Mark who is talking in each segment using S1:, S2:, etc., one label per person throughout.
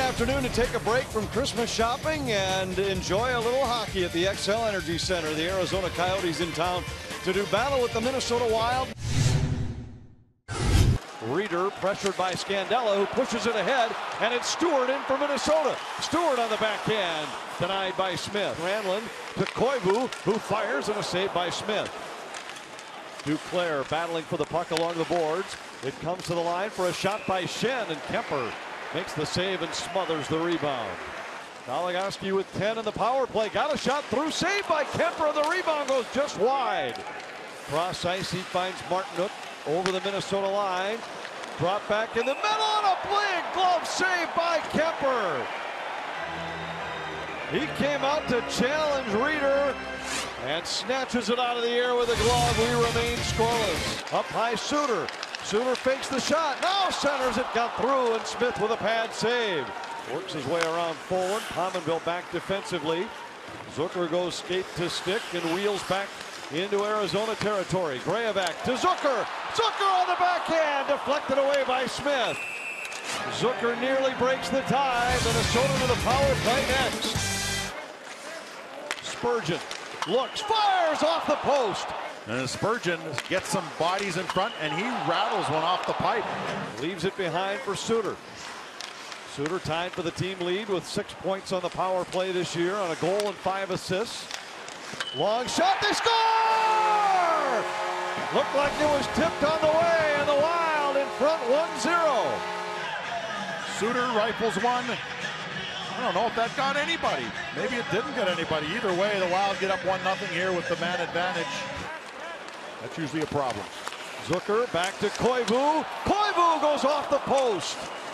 S1: afternoon to take a break from Christmas shopping and enjoy a little hockey at the XL Energy Center. The Arizona Coyotes in town to do battle with the Minnesota Wild. Reeder pressured by Scandella, who pushes it ahead, and it's Stewart in for Minnesota. Stewart on the backhand, denied by Smith. Granlund to Koivu, who fires, and a save by Smith. Duclair battling for the puck along the boards. It comes to the line for a shot by Shen, and Kemper makes the save and smothers the rebound. Goligoski with 10 in the power play. Got a shot through, saved by Kemper, and the rebound goes just wide. Cross ice, he finds Martinook over the Minnesota line. Drop back in the middle, and a big glove save by Kemper. He came out to challenge Reeder and snatches it out of the air with a glove. We remain scoreless. Up high, Suter. Suter fakes the shot. Now centers it, got through, and Smith with a pad save. Works his way around forward. Pominville back defensively. Zucker goes skate to stick and wheels back into Arizona territory. Grayevac to Zucker. Zucker on the backhand, deflected away by Smith. Zucker nearly breaks the tie. Minnesota to the power play next. Spurgeon looks, fires off the post.
S2: And Spurgeon gets some bodies in front, and he rattles one off the pipe.
S1: Leaves it behind for Suter. Suter tied for the team lead with 6 points on the power play this year on a goal and 5 assists. Long shot, they score! Looked like it was tipped on the way, and the Wild in front 1-0.
S2: Suter rifles one. I don't know if that got anybody. Maybe it didn't get anybody. Either way, the Wild get up 1-0 here with the man advantage. That's usually a problem.
S1: Zucker back to Koivu. Koivu goes off the post.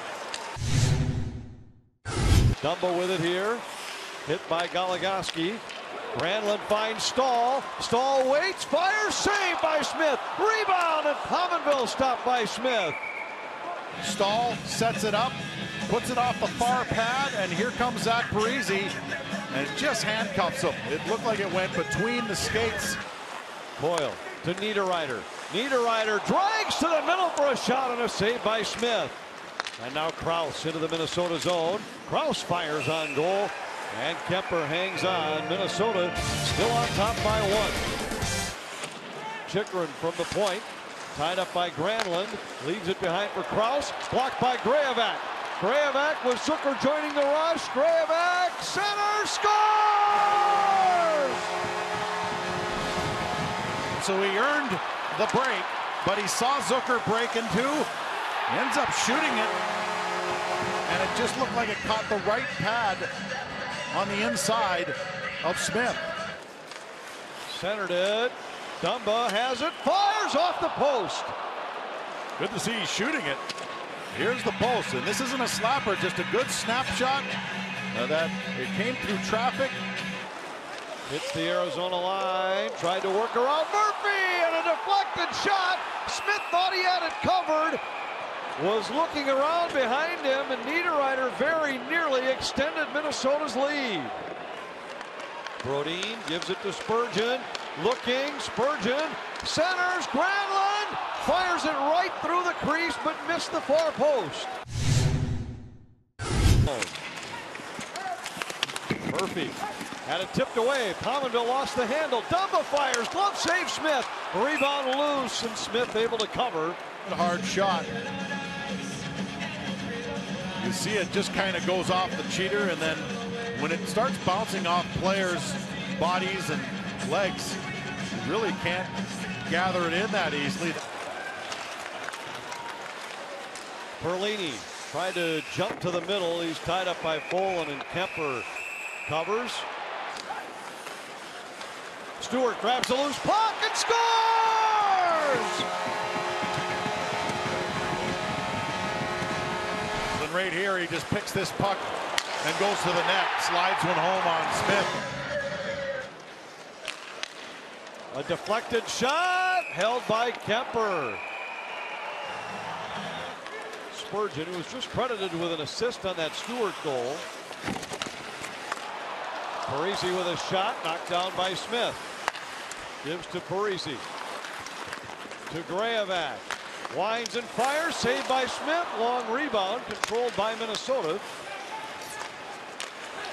S1: Dumba with it here. Hit by Goligoski. Granlund finds Stahl. Stahl waits, fires, saved by Smith. Rebound, and Pominville stopped by Smith.
S2: Stahl sets it up, puts it off the far pad, and here comes Zach Parise, and just handcuffs him. It looked like it went between the skates.
S1: Coyle to Niederreiter. Niederreiter drags to the middle for a shot, and a save by Smith. And now Krause into the Minnesota zone. Krause fires on goal, and Kemper hangs on. Minnesota still on top by 1. Chychrun from the point, tied up by Granlund, leaves it behind for Krause, blocked by Grayevac. Grayevac with Zucker joining the rush. Grayevac, center, scores!
S2: So he earned the break, but he saw Zucker break in two, ends up shooting it, and it just looked like it caught the right pad on the inside of Smith.
S1: Centered it. Dumba has it, fires off the post.
S2: Good to see he's shooting it. Here's the post, and this isn't a slapper, just a good snapshot that it came through traffic.
S1: Hits the Arizona line, tried to work around Murphy, and a deflected shot. Smith thought he had it covered, was looking around behind him, and Niederreiter very nearly extended Minnesota's lead. Brodin gives it to Spurgeon, looking, Spurgeon centers, Granlund fires it right through the crease, but missed the far post. Murphy had it tipped away. Pominville lost the handle. Dumba fires. Glove save Smith. Rebound loose, and Smith able to cover.
S2: A hard shot. You see it just kind of goes off the cheater, and then when it starts bouncing off players' bodies and legs, you really can't gather it in that easily.
S1: Perlini tried to jump to the middle. He's tied up by Folin, and Kemper covers. Stewart grabs a loose puck and scores!
S2: And right here, he just picks this puck and goes to the net, slides one home on Smith.
S1: A deflected shot held by Kemper. Spurgeon, who was just credited with an assist on that Stewart goal. Parise with a shot, knocked down by Smith. Gives to Parise. To Grayevac. Winds and fires, saved by Smith. Long rebound, controlled by Minnesota.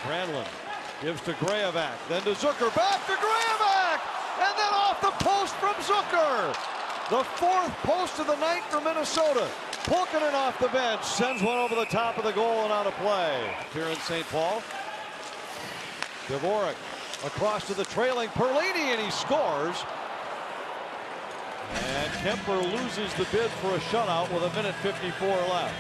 S1: Granlund gives to Graovac, then to Zucker, back to Graovac, and then off the post from Zucker. The fourth post of the night for Minnesota. Pulkkinen off the bench sends one over the top of the goal and out of play. Here in St. Paul, Dvorak across to the trailing Perlini, and he scores. And Kemper loses the bid for a shutout with 1:54 left.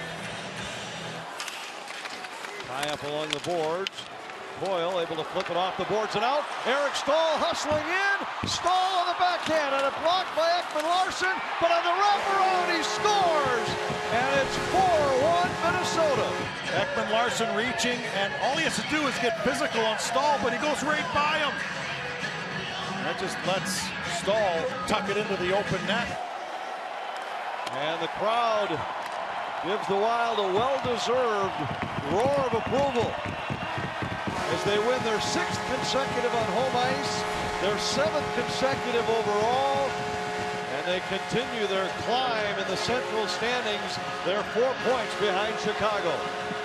S1: Tie up along the boards. Coyle able to flip it off the boards and out. Eric Staal hustling in. Staal on the backhand, and a block by Ekman-Larsson, but on the wraparound he scores, and it's 4-1 Minnesota.
S2: Ekman-Larsson reaching, and all he has to do is get physical on Staal, but he goes right by him. That just lets Staal tuck it into the open net.
S1: And the crowd gives the Wild a well-deserved roar of approval as they win their 6th consecutive on home ice, their 7th consecutive overall, and they continue their climb in the Central standings. They're 4 points behind Chicago.